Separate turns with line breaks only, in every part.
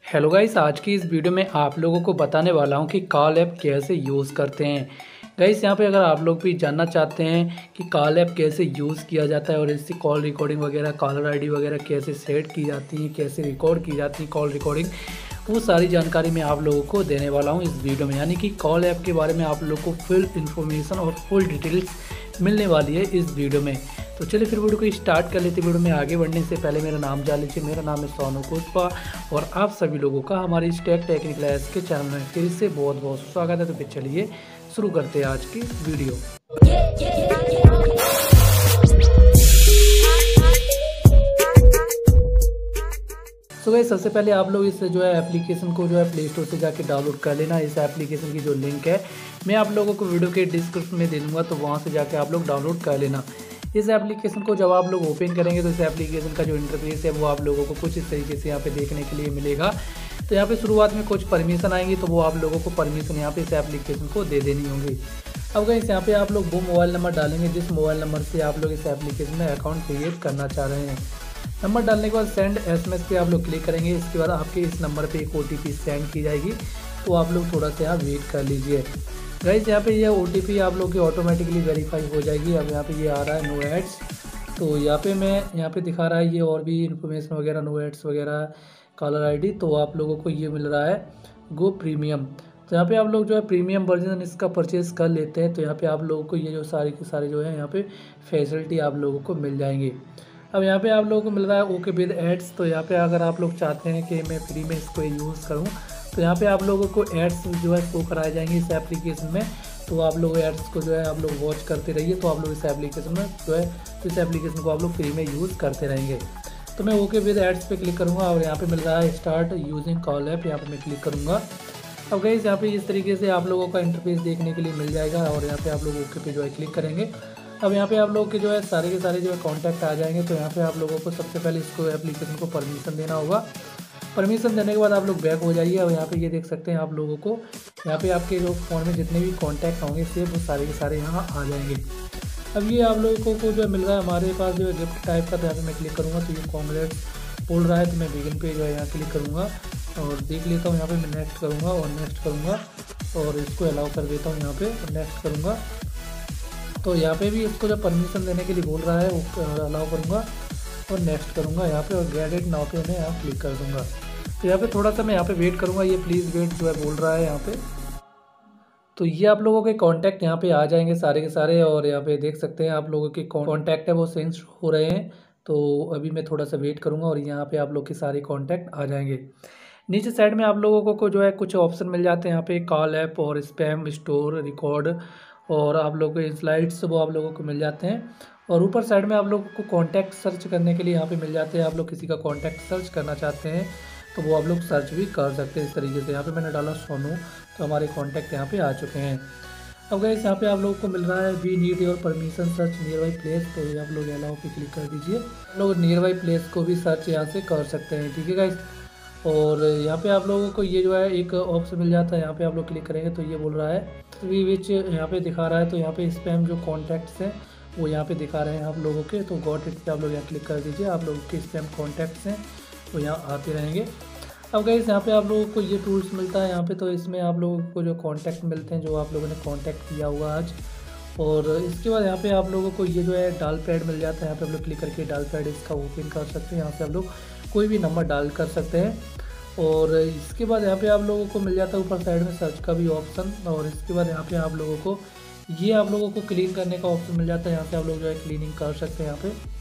Hello guys, आज की इस वीडियो में आप लोगों को बताने वाला हूं कि कॉल ऐप कैसे यूज़ करते हैं। गाइस यहाँ पे अगर आप लोग भी जानना चाहते हैं कि कॉल ऐप कैसे यूज़ किया जाता है और इससे कॉल रिकॉर्डिंग वगैरह कॉलर आईडी वगैरह कैसे सेट की जाती है, कैसे रिकॉर्ड की जाती है कॉल रिकॉर्डिंग, वो सारी जानकारी मैं आप लोगों को देने वाला हूँ इस वीडियो में। यानी कि कॉल ऐप के बारे में आप लोग को फुल इन्फॉर्मेशन और फुल डिटेल्स मिलने वाली है इस वीडियो में। तो चलिए फिर वीडियो को स्टार्ट कर लेते। वीडियो में आगे बढ़ने से पहले मेरा नाम जान लीजिए। मेरा नाम है सोनू पुष्पा और आप सभी लोगों का हमारे इस टेक्निकल एस के चैनल में फिर से बहुत बहुत स्वागत है। तो फिर चलिए शुरू करते हैं आज की वीडियो। तो गाइस सबसे पहले आप लोग इस जो है एप्लीकेशन को जो है प्ले स्टोर से जाके डाउनलोड कर लेना। इस एप्लीकेशन की जो लिंक है मैं आप लोगों को वीडियो के डिस्क्रिप्शन में दे दूँगा, तो वहाँ से जाके आप लोग डाउनलोड कर लेना। इस एप्लीकेशन को जब आप लोग ओपन करेंगे तो इस एप्लीकेशन का जो इंटरफेस है वो आप लोगों को कुछ इस तरीके से यहाँ पे देखने के लिए मिलेगा। तो यहाँ पे शुरुआत में कुछ परमिशन आएंगी, तो वो आप लोगों को परमिशन यहाँ पे इस एप्लीकेशन को दे देनी होगी। अब गाइस यहाँ पे आप लोग वो मोबाइल नंबर डालेंगे जिस मोबाइल नंबर से आप लोग इस एप्लीकेशन में अकाउंट क्रिएट करना चाह रहे हैं। नंबर डालने के बाद सेंड SMS पे आप लोग क्लिक करेंगे। इसके बाद आपके इस नंबर पे एक OTP सेंड की जाएगी, तो आप लोग थोड़ा सा यहाँ वेट कर लीजिए। गाइस यहाँ पे ये OTP आप लोग की ऑटोमेटिकली वेरीफाई हो जाएगी। अब यहाँ पे ये आ रहा है नो एड्स, तो यहाँ पे दिखा रहा है ये और भी इन्फॉर्मेशन वगैरह, नो एड्स वगैरह, कॉलर ID। तो आप लोगों को ये मिल रहा है गो प्रीमियम। तो यहाँ पे आप लोग जो है प्रीमियम वर्जन इसका परचेज़ कर लेते हैं, तो यहाँ पे आप लोगों को ये जो सारी की सारी जो है यहाँ पे फैसिलिटी आप लोगों को मिल जाएंगी। अब यहाँ पे आप लोगों को मिल रहा है ओके विद एड्स। तो यहाँ पे अगर आप लोग चाहते हैं कि मैं फ्री में इसको यूज़ करूँ, तो यहाँ पे आप लोगों को एड्स जो है शो कराए जाएंगे इस एप्लीकेशन में। तो आप लोग एड्स को जो है आप लोग वॉच करते रहिए, तो आप लोग इस एप्लीकेशन में जो है इस एप्लीकेशन को आप लोग फ्री में यूज़ करते रहेंगे। तो मैं ओके विद एड्स पे क्लिक करूँगा और यहाँ पे मिल रहा है स्टार्ट यूजिंग कॉल ऐप, यहाँ पे मैं क्लिक करूँगा। अब गाइस यहाँ पे इस तरीके से आप लोगों का इंटरफेस देखने के लिए मिल जाएगा और यहाँ पे आप लोग ओके पे जो है क्लिक करेंगे। अब यहाँ पे आप लोग के जो है सारे के सारे जो है कॉन्टैक्ट आ जाएंगे। तो यहाँ पे आप लोगों को सबसे पहले इसको एप्लीकेशन को परमिशन देना होगा। परमिशन देने के बाद आप लोग बैक हो जाइए। अब यहाँ पे ये देख सकते हैं आप लोगों को यहाँ पे आपके जो फ़ोन में जितने भी कॉन्टैक्ट होंगे सेव वो सारे के सारे यहाँ आ जाएंगे। अब ये आप लोगों को जो मिल रहा है हमारे पास जो है गिफ्ट टाइप का, तो यहाँ पे मैं क्लिक करूँगा तो ये कॉन्ग्रेट्स बोल रहा है, तो मैं बिगिन पे जो है यहाँ क्लिक करूँगा और देख लेता हूँ। यहाँ पे मैं नेक्स्ट करूँगा और नेक्स्ट करूँगा और इसको अलाउ कर देता हूँ यहाँ पे और नेक्स्ट करूँगा। तो यहाँ पे भी इसको जब परमिशन देने के लिए बोल रहा है वो अलाउ करूँगा और नेक्स्ट करूँगा यहाँ पे और गेट इट नाउ पे मैं यहाँ क्लिक कर दूँगा। तो यहाँ पे थोड़ा सा मैं यहाँ पे वेट करूँगा, ये प्लीज़ वेट जो है बोल रहा है यहाँ पे। तो ये आप लोगों के कॉन्टैक्ट यहाँ पे आ जाएंगे सारे के सारे और यहाँ पे देख सकते हैं आप लोगों के कॉन्टैक्ट है वो सेंड हो रहे हैं। तो अभी मैं थोड़ा सा वेट करूँगा और यहाँ पे आप लोग के सारे कॉन्टैक्ट आ जाएंगे। नीचे साइड में आप लोगों को जो है कुछ ऑप्शन मिल जाते हैं यहाँ पे, कॉल ऐप और स्पैम, स्टोर, रिकॉर्ड और आप लोगों के स्लाइड्स वो आप लोगों को मिल जाते हैं। और ऊपर साइड में आप लोगों को कॉन्टैक्ट सर्च करने के लिए यहाँ पे मिल जाते हैं। आप लोग किसी का कॉन्टैक्ट सर्च करना चाहते हैं तो वो आप लोग सर्च भी कर सकते हैं इस तरीके से। यहाँ पे मैंने डाला सोनू, तो हमारे कॉन्टैक्ट यहाँ पे आ चुके हैं। अब गाइस यहाँ पे आप लोगों को मिल रहा है we need your permission search nearby place, तो ये आप लोग अलाउ पे क्लिक कर दीजिए। आप लोग नियर बाई प्लेस को भी सर्च यहाँ से कर सकते हैं, ठीक है गाइस। और यहाँ पे आप लोगों को ये जो है एक ऑप्शन मिल जाता है, यहाँ पे आप लोग क्लिक करेंगे तो ये बोल रहा है वी विच यहाँ पे दिखा रहा है। तो यहाँ पे स्पैम जो कॉन्टैक्ट्स हैं वो यहाँ पे दिखा रहे हैं आप लोगों के, तो गॉट इट पे आप लोग यहाँ क्लिक कर दीजिए। आप लोगों के स्पैम कॉन्टैक्ट्स हैं वो यहाँ आते रहेंगे। अब गाइस यहाँ पे आप लोगों को ये टूल्स मिलता है यहाँ पे, तो इसमें आप लोगों को जो कॉन्टैक्ट मिलते हैं जो आप लोगों ने कॉन्टैक्ट किया हुआ आज। और इसके बाद यहाँ पे आप लोगों को ये जो है डायल पैड मिल जाता है। यहाँ पे आप लोग क्लिक करके डायल पैड इसका ओपन कर सकते हैं। यहाँ से आप लोग कोई भी नंबर डायल कर सकते हैं। और इसके बाद यहाँ पे आप लोगों को मिल जाता है ऊपर साइड में सर्च का भी ऑप्शन। और इसके बाद यहाँ पे आप लोगों को क्लीन करने का ऑप्शन मिल जाता है। यहाँ से आप लोग जो है क्लीनिंग कर सकते हैं यहाँ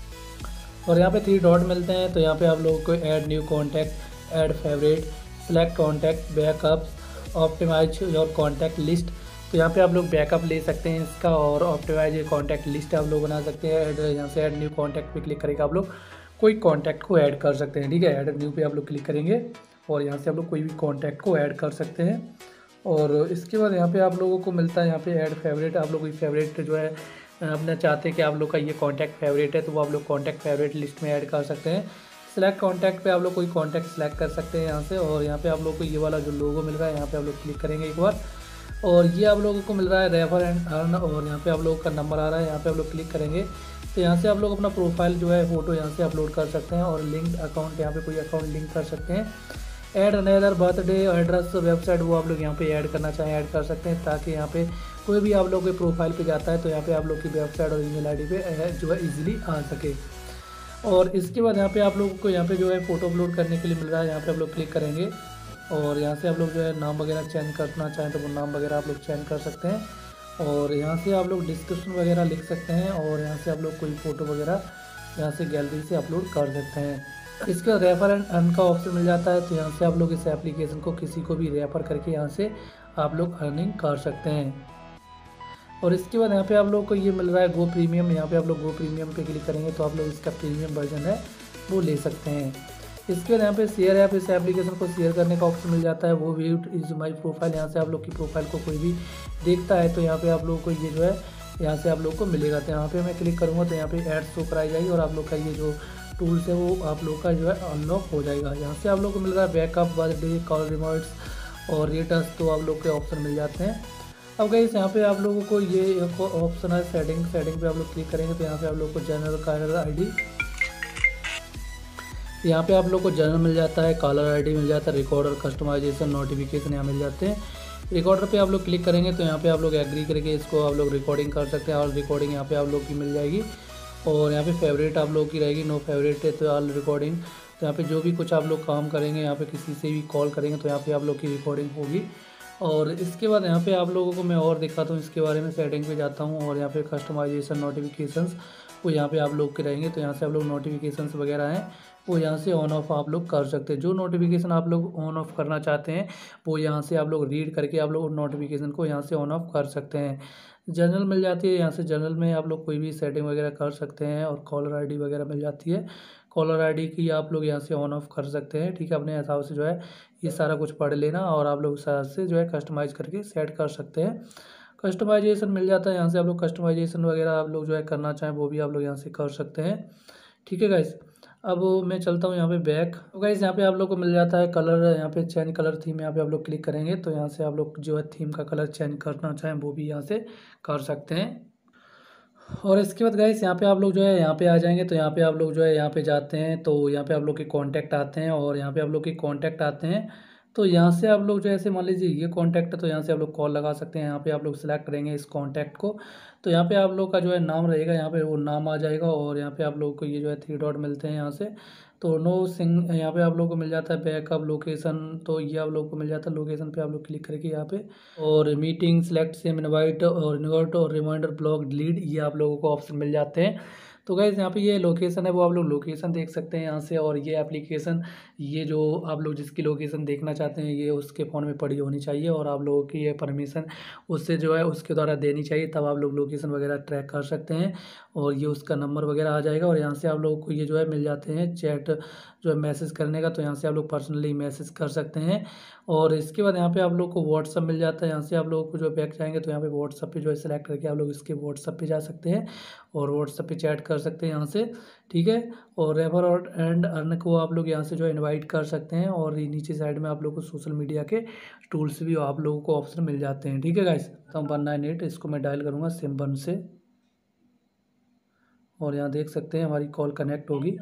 पे। और यहाँ पे 3 डॉट मिलते हैं, तो यहाँ पे आप लोगों को add new contact, add favourite, select contact, backups, optimise your contact list. तो यहाँ पे आप लोग बैकअप ले सकते हैं इसका और ऑप्टिमाइज कॉन्टैक्ट लिस्ट आप लोग बना सकते हैं। ऐड यहाँ से ऐड न्यू कॉन्टैक्ट पे क्लिक करके आप लोग कोई कॉन्टैक्ट को ऐड कर सकते हैं, ठीक है। ऐड न्यू पे आप लोग क्लिक करेंगे और यहाँ से आप लोग कोई भी कॉन्टैक्ट को ऐड कर सकते हैं। और इसके बाद यहाँ पे आप लोगों को मिलता है यहाँ पे ऐड फेवरेट। आप लोग कोई फेवरेट जो है अपना चाहते हैं कि आप लोग का ये कॉन्टैक्ट फेवरेट है, तो वो आप लोग कॉन्टैक्ट फेवरेट लिस्ट में ऐड कर सकते हैं। सेलेक्ट कॉन्टैक्ट पे आप लोग कोई कॉन्टैक्ट सेलेक्ट कर सकते हैं यहाँ से। और यहाँ पे आप लोग को ये वाला जो लोगो मिल रहा है यहाँ पे आप लोग क्लिक करेंगे एक बार और ये आप लोगों को मिल रहा है रेफर एंड अर्न और यहाँ पे आप लोगों का नंबर आ रहा है। यहाँ पे आप लोग क्लिक करेंगे तो यहाँ से आप लोग अपना प्रोफाइल जो है फ़ोटो यहाँ से अपलोड कर सकते हैं और लिंक अकाउंट यहाँ पे कोई अकाउंट लिंक कर सकते हैं। Add another birthday address website वो आप लोग यहाँ पे ऐड करना चाहें ऐड कर सकते हैं, ताकि यहाँ पे कोई भी आप लोग के प्रोफाइल पे जाता है तो यहाँ पे आप लोग की वेबसाइट और ईमेल आईडी पे जो है इजीली आ सके। और इसके बाद यहाँ पे आप लोगों को यहाँ पे जो है फ़ोटो अपलोड करने के लिए मिल रहा है, यहाँ पे आप लोग क्लिक करेंगे और यहाँ से आप लोग जो है नाम वगैरह चेंज करना चाहें तो वो नाम वगैरह आप लोग चेंज कर सकते हैं। और यहाँ से आप लोग डिस्क्रिप्शन वगैरह लिख सकते हैं और यहाँ से आप लोग कोई फ़ोटो वगैरह यहाँ से गैलरी से अपलोड कर सकते हैं। इसके बाद रेफर एंड अर्न का ऑप्शन मिल जाता है, तो यहाँ से आप लोग इस एप्लीकेशन को किसी को भी रेफर करके यहाँ से आप लोग अर्निंग कर सकते हैं। और इसके बाद यहाँ पे आप लोग को ये मिल रहा है गो प्रीमियम, यहाँ पे आप लोग गो प्रीमियम पे क्लिक करेंगे तो आप लोग इसका प्रीमियम वर्जन है वो ले सकते हैं। इसके बाद यहाँ पे शेयर ऐप, इस एप्लीकेशन को शेयर करने का ऑप्शन मिल जाता है, वो व्यू इज माई प्रोफाइल, यहाँ से आप लोग की प्रोफाइल को कोई भी देखता है तो यहाँ पे आप लोग को ये जो है यहाँ से आप लोग को मिलेगा। तो यहाँ पे मैं क्लिक करूँगा तो यहाँ पे ऐड शो कराई जाएगी और आप लोग का ये जो टूल्स है वो आप लोग का जो है अनलॉक हो जाएगा। यहाँ से आप लोग को मिल रहा है बैकअप, बर्थडे, कॉल रिमाइंडर्स और रेटर्स, तो आप लोग के ऑप्शन मिल जाते हैं। अब गाइस यहाँ पे आप लोगों को ये एक ऑप्शन है सेटिंग पे आप लोग क्लिक करेंगे तो यहाँ पे आप लोग को जनरल कॉलर आईडी, यहाँ पे आप लोग को जनरल मिल जाता है, कॉलर आईडी मिल जाता है, रिकॉर्डर, कस्टमाइजेशन, नोटिफिकेशन यहाँ मिल जाते हैं। रिकॉर्डर पे आप लोग क्लिक करेंगे तो यहाँ पे आप लोग एग्री करके इसको आप लोग रिकॉर्डिंग कर सकते हैं और रिकॉर्डिंग यहाँ पे आप लोग की मिल जाएगी। और यहाँ पे फेवरेट आप लोग की रहेगी, नो फेवरेट है तो ऑल रिकॉर्डिंग, तो यहाँ पे जो भी कुछ आप लोग काम करेंगे, यहाँ पे किसी से भी कॉल करेंगे तो यहाँ पे आप लोग की रिकॉर्डिंग होगी। और इसके बाद यहाँ पे आप लोगों को मैं और दिखाता हूँ इसके बारे में। सेटिंग पे जाता हूँ और यहाँ पे कस्टमाइजेशन, नोटिफिकेशंस वो यहाँ पे आप लोग के रहेंगे, तो यहाँ से आप लोग नोटिफिकेशंस वगैरह हैं वो यहाँ से ऑन ऑफ आप लोग कर सकते हैं। जो नोटिफिकेशन आप लोग ऑन ऑफ करना चाहते हैं वो यहाँ से आप लोग रीड करके आप लोग नोटिफिकेशन को यहाँ से ऑन ऑफ कर सकते हैं। जनरल मिल जाती है, यहाँ से जनरल में आप लोग कोई भी सेटिंग वगैरह कर सकते हैं और कॉलर आईडी वगैरह मिल जाती है। कॉलर आईडी की आप लोग यहाँ से ऑन ऑफ कर सकते हैं, ठीक है। अपने हिसाब से जो है ये सारा कुछ पढ़ लेना और आप लोग उस हिसाब से जो है कस्टमाइज़ करके सेट कर सकते हैं। कस्टमाइजेशन मिल जाता है, यहाँ से आप लोग कस्टमाइजेशन वगैरह आप लोग जो है करना चाहें वो भी आप लोग यहाँ से कर सकते हैं, ठीक है गाइस। अब मैं चलता हूँ यहाँ पे बैक। तो गाइस यहाँ पे आप लोग को मिल जाता है कलर, यहाँ पे चेंज कलर थीम, यहाँ पे आप लोग क्लिक करेंगे तो यहाँ से आप लोग जो है थीम का कलर चेंज करना चाहें वो भी यहाँ से कर सकते हैं। और इसके बाद गाइस यहाँ पे आप लोग जो है यहाँ पे आ जाएंगे तो यहाँ पे आप लोग जो है यहाँ पे जाते हैं तो यहाँ पे आप लोग के कॉन्टैक्ट आते हैं और यहाँ पे आप लोग के कॉन्टैक्ट आते हैं। तो यहाँ से आप लोग जो ऐसे मान लीजिए ये कॉन्टैक्ट है तो यहाँ से आप लोग कॉल लगा सकते हैं। यहाँ पे आप लोग सेलेक्ट करेंगे इस कॉन्टैक्ट को तो यहाँ पे आप लोग का जो है नाम रहेगा, यहाँ पे वो नाम आ जाएगा और यहाँ पे आप लोग को ये जो है 3 डॉट मिलते हैं यहाँ से। तो नो सिंग यहाँ पे आप लोग को मिल जाता है बैकअप लोकेशन, तो ये आप लोग को मिल जाता है लोकेशन पे आप लोग क्लिक करके यहाँ पे। और मीटिंग सेलेक्ट सेम इनवाइट और रिमाइंडर ब्लॉक डिलीट ये आप लोगों को ऑप्शन मिल जाते हैं। तो गाइस यहाँ पे ये लोकेशन है वो आप लोग लोकेशन देख सकते हैं यहाँ से। और ये एप्लीकेशन ये जो आप लोग जिसकी लोकेशन देखना चाहते हैं ये उसके फ़ोन में पड़ी होनी चाहिए और आप लोगों की ये परमिशन उससे जो है उसके द्वारा देनी चाहिए, तब आप लोग लोकेशन वगैरह ट्रैक कर सकते हैं। और ये उसका नंबर वगैरह आ जाएगा और यहाँ से आप लोगों को ये जो है मिल जाते हैं चैट जो है मैसेज करने का, तो यहाँ से आप लोग पर्सनली मैसेज कर सकते हैं। और इसके बाद यहाँ पे आप लोग को व्हाट्सअप मिल जाता है, यहाँ से आप लोगों को जो बैक जाएंगे तो यहाँ पे व्हाट्सअप पे जो है सेलेक्ट करके आप लोग इसके व्हाट्सअप पे जा सकते हैं और व्हाट्सअप पे चैट कर सकते हैं यहाँ से, ठीक है। और रेफर और एंड अर्न को आप लोग यहाँ से जो है इनवाइट कर सकते हैं और ये नीचे साइड में आप लोग को सोशल मीडिया के टूल्स भी आप लोगों को ऑप्शन मिल जाते हैं, ठीक है गाइस। तो 198 इसको मैं डायल करूँगा सिम 1 से और यहाँ देख सकते हैं हमारी कॉल कनेक्ट होगी।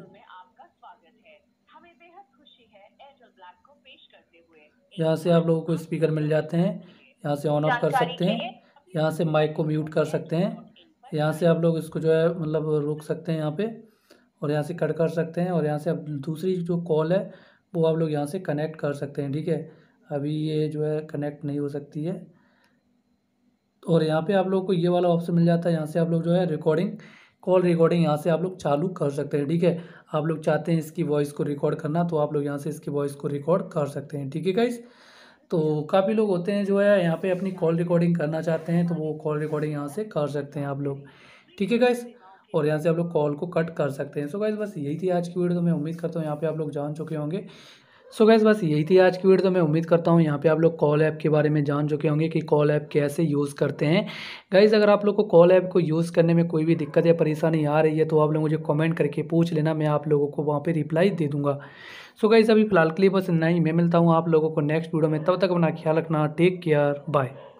यहाँ से आप लोगों को स्पीकर मिल जाते हैं, यहाँ से ऑन ऑफ कर सकते हैं, यहाँ से माइक को म्यूट कर सकते हैं, यहाँ से आप लोग इसको जो है मतलब रोक सकते हैं यहाँ पे और यहाँ से कट कर सकते हैं और यहाँ से अब दूसरी जो कॉल है वो आप लोग यहाँ से कनेक्ट कर सकते हैं, ठीक है। अभी ये जो है कनेक्ट नहीं हो सकती है। और यहाँ पे आप लोग को ये वाला ऑप्शन मिल जाता है, यहाँ से आप लोग जो है कॉल रिकॉर्डिंग यहाँ से आप लोग चालू कर सकते हैं, ठीक है। आप लोग चाहते हैं इसकी वॉइस को रिकॉर्ड करना तो आप लोग यहाँ से इसकी वॉइस को रिकॉर्ड कर सकते हैं, ठीक है गाइस। तो काफ़ी लोग होते हैं जो है यहाँ पे अपनी कॉल रिकॉर्डिंग करना चाहते हैं तो वो कॉल रिकॉर्डिंग यहाँ से कर सकते हैं आप लोग, ठीक है गाइस। और यहाँ से आप लोग कॉल को कट कर सकते हैं। सो गाइस बस यही थी आज की वीडियो, तो मैं उम्मीद करता हूँ यहाँ पे आप लोग जान चुके होंगे। सो गाइस बस यही थी आज की वीडियो, तो मैं उम्मीद करता हूँ यहाँ पे आप लोग कॉल ऐप के बारे में जान चुके होंगे कि कॉल ऐप कैसे यूज़ करते हैं। गाइस अगर आप लोग को कॉल ऐप को यूज़ करने में कोई भी दिक्कत या परेशानी आ रही है तो आप लोग मुझे कमेंट करके पूछ लेना, मैं आप लोगों को वहाँ पे रिप्लाई दे दूँगा। सो गाइस अभी फिलहाल के लिए बस इतना ही, मैं मिलता हूँ आप लोगों को नेक्स्ट वीडियो में, तब तक अपना ख्याल रखना, टेक केयर, बाय।